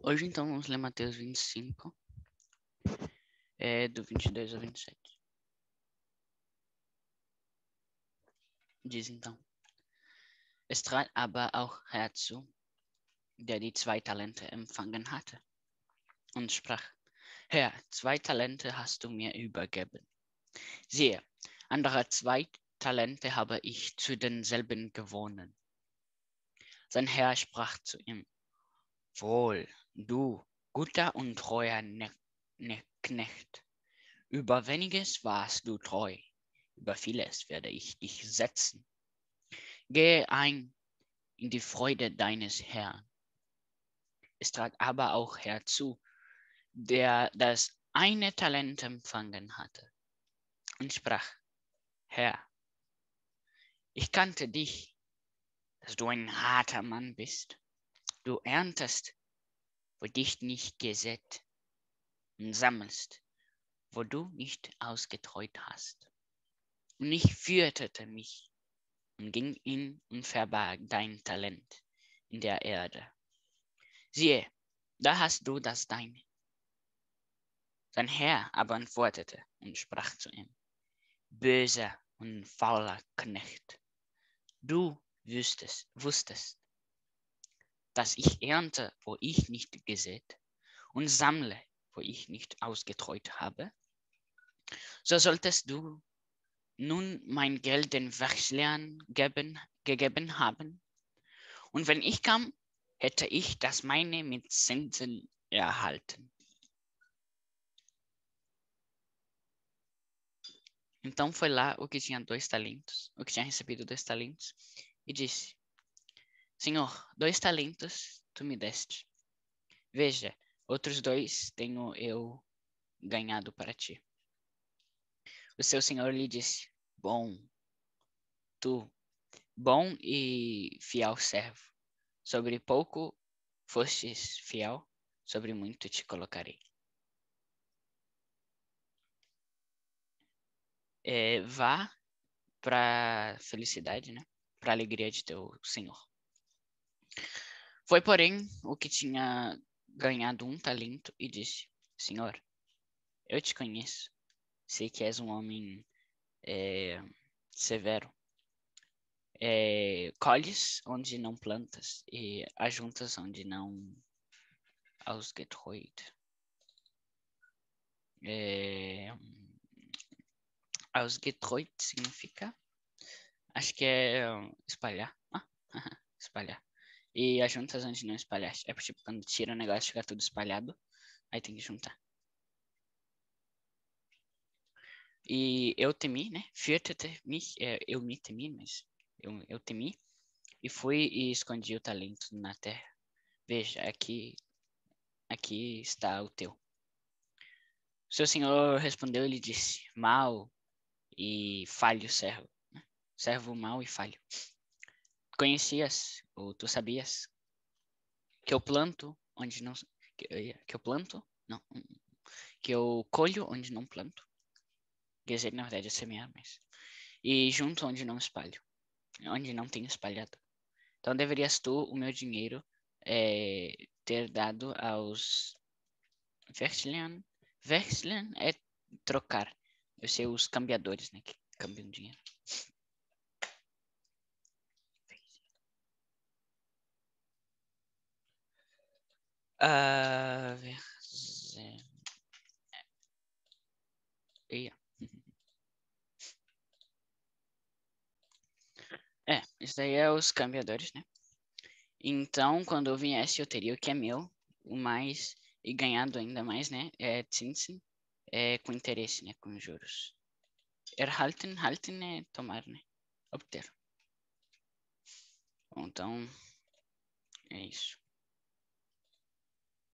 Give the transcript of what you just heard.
Hoje, então, vamos ler Mateus 25, do 22 ao 27. Diz então: Es trat aber auch herzu, der die 2 Talente empfangen hatte, und sprach: Herr, 2 Talente hast du mir übergeben. Siehe, andere 2 Talente habe ich zu denselben gewonnen. Sein Herr sprach zu ihm: Wohl, du guter und treuer Knecht. Über weniges warst du treu, über vieles werde ich dich setzen. Gehe ein in die Freude deines Herrn. Es trat aber auch herzu, der das eine Talent empfangen hatte, und sprach: Herr, ich kannte dich, dass du ein harter Mann bist. Du erntest, wo dich nicht gesät, und sammelst, wo du nicht ausgetreut hast. Und ich fürchtete mich und ging in und verbarg dein Talent in der Erde. Siehe, da hast du das deine. Sein Herr aber antwortete und sprach zu ihm: Böser und fauler Knecht, du wusstest, dass ich ernte, wo ich nicht gesät, und sammle, wo ich nicht ausgetreut habe. So solltest du nun mein Geld den Wechslern gegeben haben. Und wenn ich kam, hätte ich das meine mit Zinsen erhalten. Então foi lá o que tinha 2 talentos, o que tinha recebido 2 talentos, e disse: Senhor, 2 talentos tu me deste. Veja, outros 2 tenho eu ganhado para ti. O seu senhor lhe disse: Bom e fiel servo, sobre pouco fostes fiel, sobre muito te colocarei. Vá para a felicidade, né? Para a alegria de teu senhor. Foi, porém, o que tinha ganhado 1 talento e disse: Senhor, eu te conheço, sei que és um homem severo. Colhes onde não plantas e ajuntas onde não ausgetreut. Ausgetreut significa, acho que é espalhar. Espalhar. E ajuntas onde não espalhaste. É tipo quando tira o negócio, fica tudo espalhado, aí tem que juntar. E eu temi, né? Fürchtete mich, eu me temi, mas eu temi. E fui e escondi o talento na terra. Veja, aqui está o teu. Seu senhor respondeu e lhe disse: Mau e falho servo. Servo mau e falho. Conhecias, ou tu sabias, que eu planto onde não... Que eu planto? Não. Que eu colho onde não planto. Quer dizer, na verdade, é semear, mas... E junto onde não espalho. Onde não tenho espalhado. Então deverias tu, o meu dinheiro, ter dado aos Wechseln. Wechseln é trocar. Eu sei os cambiadores, né? Que cambiam dinheiro. Isso daí é os cambiadores, né? Então, quando eu viesse, eu teria o que é meu, o mais, e ganhado ainda mais, né? Zinsen, com interesse, né? Com juros. Erhalten é tomar, né? Obter. Bom, então, é isso.